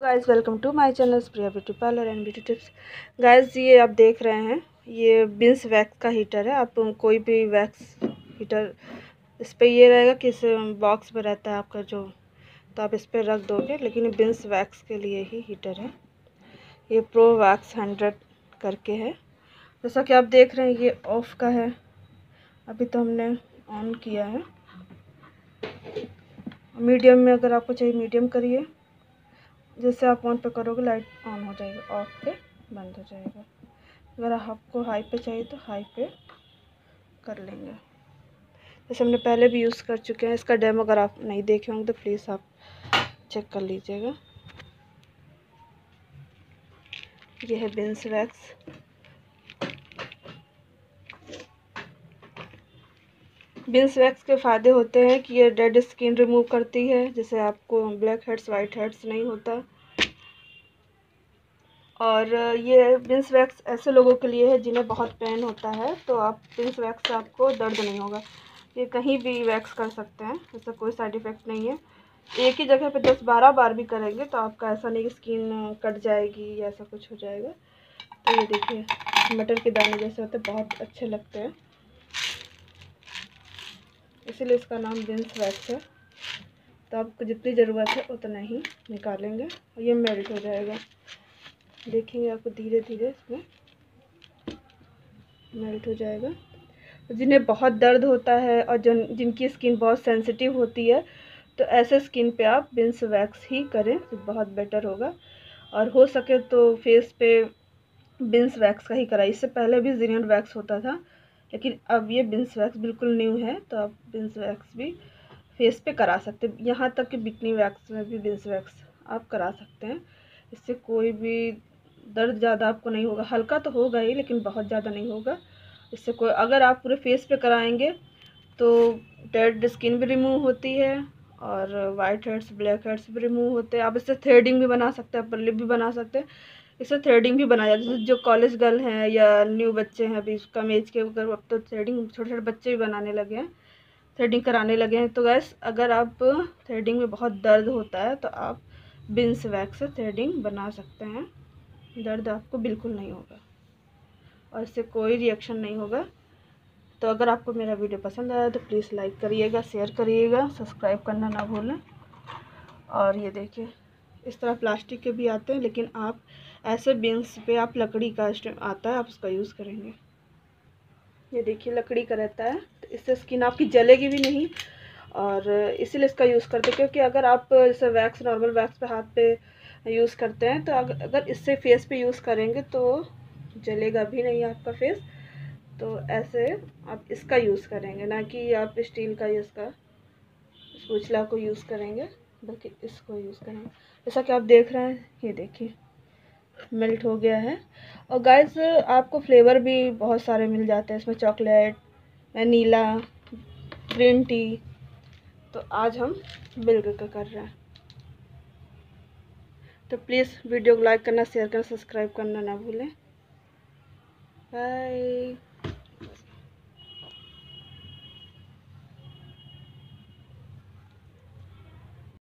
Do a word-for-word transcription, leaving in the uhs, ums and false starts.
Guys welcome to my channel Priya beauty parlour and beauty tips. Guys ये आप देख रहे हैं, ये बिन्स वैक्स का हीटर है। आप कोई भी वैक्स हीटर, इस पर ये रहेगा कि इस बॉक्स में रहता है आपका जो, तो आप इस पर रख दोगे। लेकिन ये बिन्स वैक्स के लिए ही हीटर है। ये प्रो वैक्स हंड्रेड करके है। जैसा कि आप देख रहे हैं, ये ऑफ का है। अभी तो हमने ऑन किया है। मीडियम में अगर आपको चाहिए मीडियम करिए। जैसे आप ऑन पे करोगे लाइट ऑन हो जाएगी, ऑफ पे बंद हो जाएगा। अगर आपको हाई पे चाहिए तो हाई पे कर लेंगे। जैसे हमने पहले भी यूज़ कर चुके हैं। इसका डेमो अगर आप नहीं देखे होंगे तो प्लीज़ आप चेक कर लीजिएगा। ये है बिन्स वैक्स। बिन्स वैक्स के फ़ायदे होते हैं कि ये डेड स्किन रिमूव करती है, जिससे आपको ब्लैक हेड्स वाइट हेड्स नहीं होता। और ये बिन्स वैक्स ऐसे लोगों के लिए है जिन्हें बहुत पेन होता है, तो आप बिन्स वैक्स से आपको दर्द नहीं होगा। ये कहीं भी वैक्स कर सकते हैं, ऐसा कोई साइड इफ़ेक्ट नहीं है। एक ही जगह पे दस बारह बार भी करेंगे तो आपका ऐसा नहीं कि स्किन कट जाएगी या ऐसा कुछ हो जाएगा। तो ये देखिए मटर के दाने जैसे होते हैं, बहुत अच्छे लगते हैं, इसीलिए इसका नाम बिन्स वैक्स है। तो आपको जितनी ज़रूरत है उतना ही निकालेंगे और ये मेल्ट हो जाएगा। देखेंगे आपको धीरे धीरे इसमें मेल्ट हो जाएगा। जिन्हें बहुत दर्द होता है और जिन जिनकी स्किन बहुत सेंसिटिव होती है, तो ऐसे स्किन पे आप बिन्स वैक्स ही करें तो बहुत बेटर होगा। और हो सके तो फेस पे बिन्स वैक्स का ही कराइए। इससे पहले भी ज़ीनियन वैक्स होता था, लेकिन अब ये बिन्स वैक्स बिल्कुल न्यू है, तो आप बिन्स वैक्स भी फेस पे करा सकते हैं। यहाँ तक कि बिकनी वैक्स में भी बिन्स वैक्स आप करा सकते हैं। इससे कोई भी दर्द ज़्यादा आपको नहीं होगा। हल्का तो होगा ही, लेकिन बहुत ज़्यादा नहीं होगा। इससे कोई, अगर आप पूरे फेस पे कराएंगे तो डेड स्किन भी रिमूव होती है और वाइट हेड्स ब्लैक हेड्स भी रिमूव होते हैं। आप इससे थ्रेडिंग भी बना सकते हैं, अपर लिप भी बना सकते हैं। इससे थ्रेडिंग भी बनाया जाता है। जो कॉलेज गर्ल हैं या न्यू बच्चे हैं, अभी कम एज के, अगर अब तो थ्रेडिंग छोटे छोटे बच्चे भी बनाने लगे हैं, थ्रेडिंग कराने लगे हैं। तो गैस अगर आप थ्रेडिंग में बहुत दर्द होता है तो आप बिन्स वैक्स से थ्रेडिंग बना सकते हैं। दर्द आपको बिल्कुल नहीं होगा और इससे कोई रिएक्शन नहीं होगा। तो अगर आपको मेरा वीडियो पसंद आया तो प्लीज़ लाइक करिएगा, शेयर करिएगा, सब्सक्राइब करना ना भूलें। और ये देखिए इस तरह प्लास्टिक के भी आते हैं, लेकिन आप ऐसे बिन्स पे आप लकड़ी का आता है, आप उसका यूज़ करेंगे। ये देखिए लकड़ी का रहता है, तो इससे स्किन आपकी जलेगी भी नहीं। और इसीलिए इसका यूज़ करते हैं, क्योंकि अगर आप जैसे वैक्स नॉर्मल वैक्स पे हाथ पे यूज़ करते हैं, तो अगर इससे फेस पे यूज़ करेंगे तो जलेगा भी नहीं आपका फेस। तो ऐसे आप इसका यूज़ करेंगे, ना कि आप स्टील का या इसका स्पैचुला को यूज़ करेंगे, बल्कि इसको यूज़ करेंगे। जैसा कि आप देख रहे हैं, ये देखिए मेल्ट हो गया है। और गाइस आपको फ्लेवर भी बहुत सारे मिल जाते हैं इसमें, चॉकलेट, वनीला, ग्रीन टी। तो आज हम मिल्क का कर रहे हैं। तो प्लीज़ वीडियो को लाइक करना, शेयर करना, सब्सक्राइब करना ना भूलें। बाय।